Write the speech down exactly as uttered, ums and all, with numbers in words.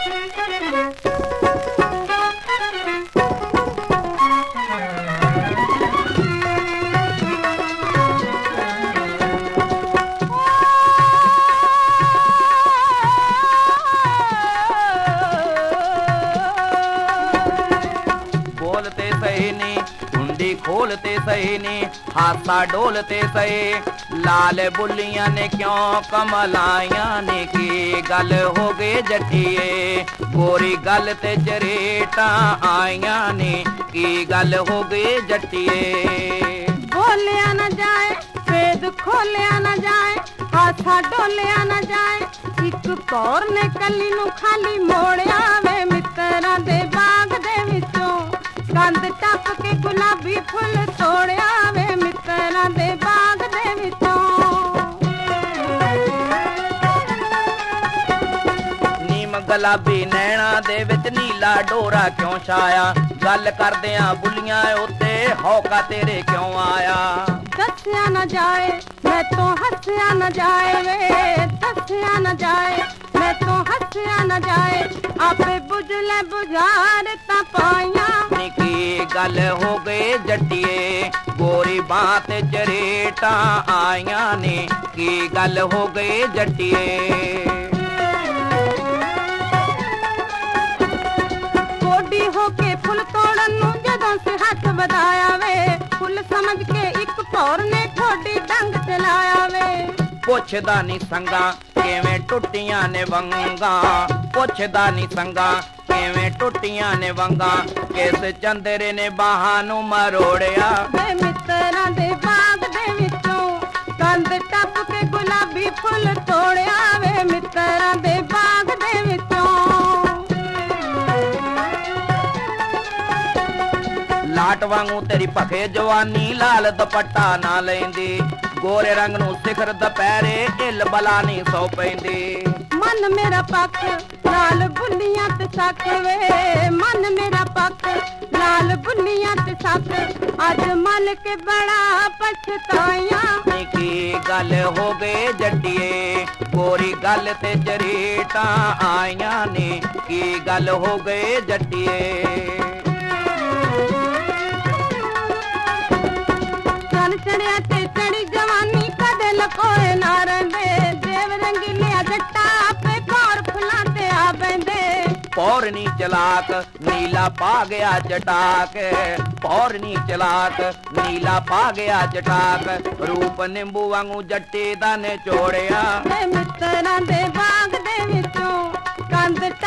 खोलते सही नी हाथा डोलते सही लाल बुलियां ने क्यों कमलाइया ने की गल हो गए जटिए गोरी गल ते जरेटा आइया ने की गल हो गए जटिए बोलिया न जाए वेद खोलिया न जाए हाथा डोलिया न जाए एक कौर ने कली नू खाली मोड़िया वे मित्रा दे बाग दे विचों कंद टप के गुलाबी फुल तोड़िया वे मित्रा दे बाग दे विचों नीम गुलाबी नैना दे विच नीला डोरा क्यों छाया गल करदियां बुलियां उत्ते हौका तेरे क्यों आया दसिया न जाए मैं तो हंसिया न जाए वे दसिया न जाए मैं तो हंसिया न जाए आपे बुझले बुझार ता पाइया की गल हो गए जटिए गोरी बात जरेटा आइया ने की गल हो गए जटिए कोडी होके फुल तोड़न नू जदों से हाथ बधाया वे फुल समझ के एक कौर ने ठोडी डंग चलाया वे पुछदा नी संगा किवें टुटियां ने वंगा पुछदा नी संगा किवें टुटियां ने वंगा किस चंदरे ने बाहां नू मरोड़िया वे मित्रा दे बाग दे विचों कंद टप के गुलाबी फुल तोड़िया वे मित्रा दे बाग दे विचों लाट वांगू तेरी पखे जवानी लाल दुपट्टा ना लेंदी गोरे रंग नू सिखर दपहरे इल बला नी सौ पैंदी मन मेरा पक लाल बुनिया ते सक वे मन मेरा पक लाल बुनिया ते सक अज मल के बड़ा पछताया की गल हो गए जटिए गोरी गल ते जरीटा आइया ने की गल हो गए जटिए चढ़िया ते चढ़ी जवानी कदे लकोए ना रंदे देव रंगीलिया जट्टा पे कौर फुलाते आ बंदे पौरनी चलाक नीला पा गया जटाक पौरनी चलाक नीला पा गया जटाक रूप नींबू वांगू जट्टे दा ने चोड़िया मित्रा दे बाग दे विचों कंद